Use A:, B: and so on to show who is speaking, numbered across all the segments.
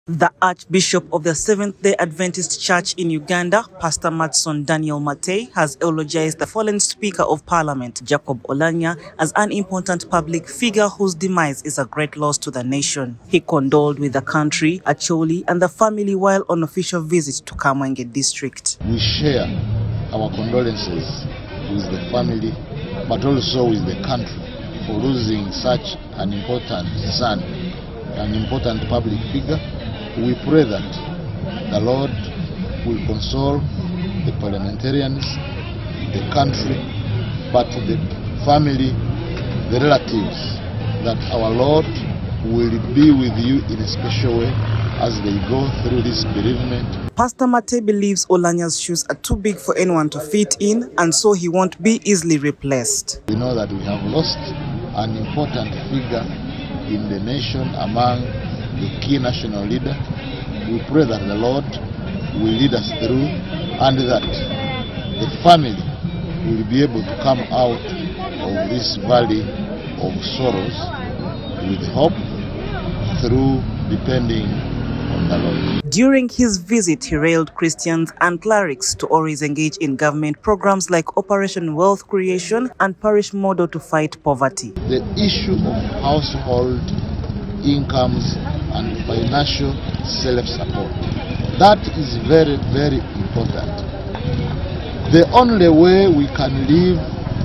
A: The Archbishop of the Seventh-day Adventist Church in Uganda, Pastor Matson Daniel Matei, has eulogized the fallen Speaker of Parliament, Jacob Oulanyah, as an important public figure whose demise is a great loss to the nation. He condoled with the country, Acholi, and the family while on official visit to Kamwenge district.
B: We share our condolences with the family, but also with the country for losing such an important son, an important public figure. We pray that the Lord will console the parliamentarians, the country, but the family, the relatives, that our Lord will be with you in a special way as they go through this bereavement.
A: Pastor Matei believes Oulanyah's shoes are too big for anyone to fit in, and so he won't be easily replaced.
B: We know that we have lost an important figure in the nation among the key national leader. We pray that the Lord will lead us through and that the family will be able to come out of this valley of sorrows with hope through depending on the Lord.
A: During his visit, he railed Christians and clerics to always engage in government programs like Operation Wealth Creation and Parish Model to fight poverty.
B: The issue of household incomes and financial self-support, that is very, very important. The only way we can live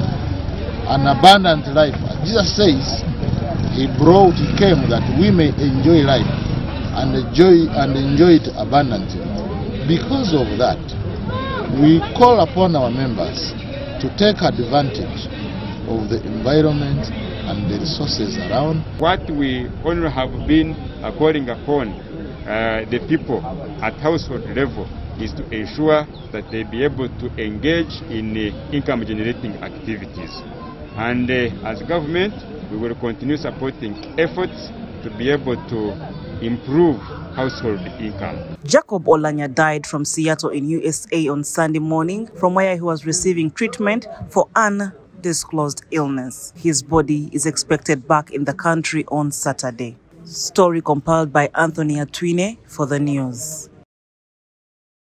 B: an abundant life, Jesus says, he came that we may enjoy life and enjoy it abundantly. Because of that, we call upon our members to take advantage of the environment and the resources around.
C: What we only have been calling upon the people at household level is to ensure that they be able to engage in income generating activities. And as government, we will continue supporting efforts to be able to improve household income.
A: Jacob Oulanyah died from Seattle in USA on Sunday morning, from where he was receiving treatment for undisclosed illness. His body is expected back in the country on Saturday. Story compiled by Anthony Atwine for the news.